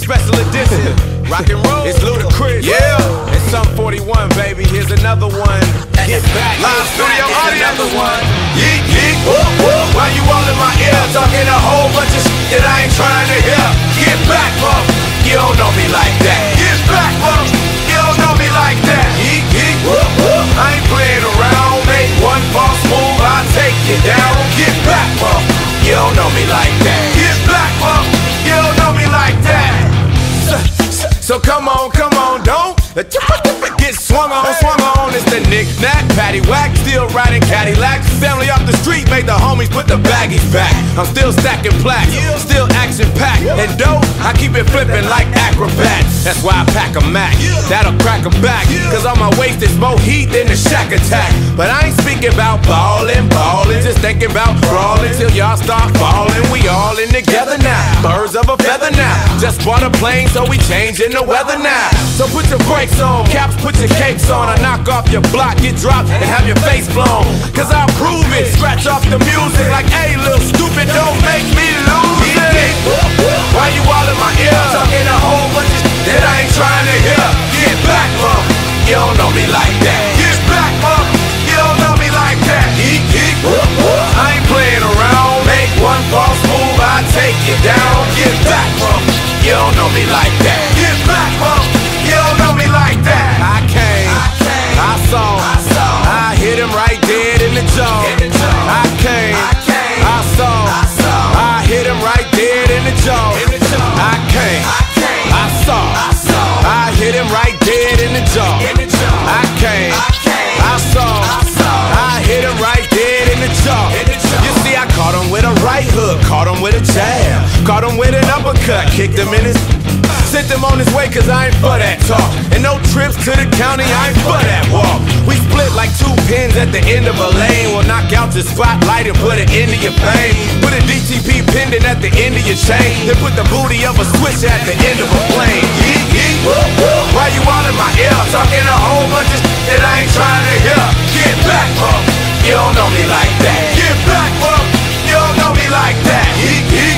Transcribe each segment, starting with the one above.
special edition. Rock and roll, it's Ludacris. Yeah, it's Sum 41, baby. Here's another one. Get back, live studio audience. Another one. Yeet, yeet, whoop, whoop. Why you all in my ear talking a whole bunch of shit that I ain't trying to hear? Get back, mom. You don't know me like that. Get back, mom. You don't know me like that. Yeet, yeet, whoop, whoop. I ain't playing around. Make one false move, I'll take you down. Get back, mom. You don't know me like that. Get back, mom. You don't know me like that. So come on, don't get swung on. It's the knick-knack, paddywhack, still riding Cadillac. Family off the street made the homies put the baggies back. I'm still stacking plaques, still action-packed. And dope, I keep it flipping like acrobats. That's why I pack a Mac, that'll crack a back. Cause on my waist is more heat than the Shack Attack. But I ain't speaking about ballin', just thinking about brawling till y'all start falling. We all in together now, birds of a feather now. Just bought a plane, so we changing the weather now. So put your brakes on, caps, put your capes on. I knock off your block, get dropped, and have your face blown. Cause I'll prove it, scratch off the music like, hey, little stupid, don't make me lose it. Why you all in my ear, talking a whole bunch of shit that I ain't trying to hear? Get back, mom, you don't know me like that. Get back, mom, you don't know me like that. Eek, eek, I ain't playing around. Make one false move, I take you down. Get back, mom, you don't know me like that. Get back, mom, you don't know me like that. I came, I saw, I hit him right dead in the jaw. I came, I saw, I hit him right dead in the jaw. I came, I saw, I hit him right dead in the jaw. I came, I saw, I hit him right dead in the jaw. You see, I caught him with a right hook, caught him with a jab, caught him with an uppercut, kicked him in his. Sent him on his way cause I ain't for that talk. And no trips to the county, I ain't for that walk. We split like two pins at the end of a lane. We'll knock out your spotlight and put it into your pain. Put a DTP pendant at the end of your chain. Then put the booty of a switch at the end of a plane. Yeet, yeet, why you all in my ear talking a whole bunch of shit that I ain't trying to hear? Get back, mom, you don't know me like that. Get back, mom, you don't know me like that. Yeet, yeet,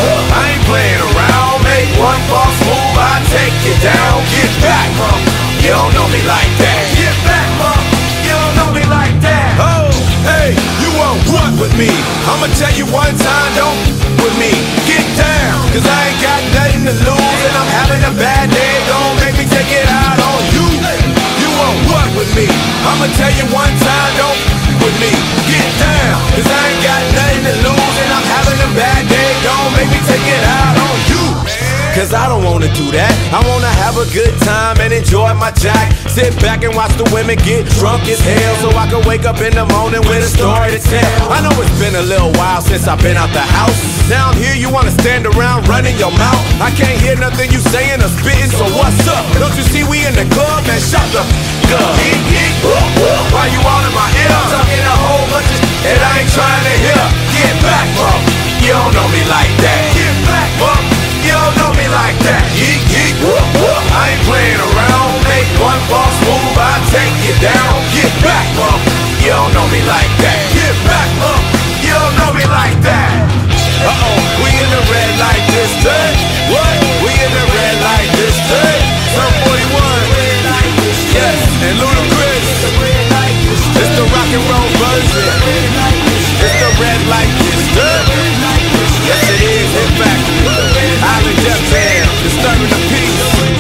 I ain't playing around. Make one false move, I take you down. Get back, mom, you don't know me like that. Get back, mom, you don't know me like that. Oh, hey, you want what with me? I'ma tell you one time, don't with me. Get down, cause I ain't got nothing to lose. And I'm having a bad day, don't make me take it out on you. You want what with me? I'ma tell you one time, don't with me. Get down, cause I ain't got nothing to lose. And I'm having a bad day, don't make me take it out on you. Cause I don't wanna do that. I wanna have a good time and enjoy my jack. Sit back and watch the women get drunk as hell, so I can wake up in the morning with a story to tell. I know it's been a little while since I've been out the house. Down here you wanna stand around running your mouth. I can't hear nothing you saying or spitting, so what's up? Don't you see we in the club, man? Shut the f*** up. Why you all in my ear talking a whole bunch of shit that I ain't trying to hear? Get back, mom, you don't know me like that. Get back, mom, you don't know me like that. Yeet, yeet, I ain't playing around. Make one false move, I take you down. Get back, mom, you don't know me like that. Get back, mom, you don't know me like that. Uh-oh, we in the red light district. What? We in the red light district. Sum 41. Yes, and Ludacris. It's the rock and roll version. It's the red light district. Yes, it is. Hit back. Island Def Jam, disturbing the peace.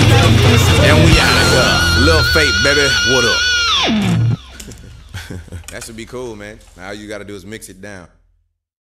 And we out of here. Lil Fate, baby, what up? That should be cool, man. Now all you gotta do is mix it down.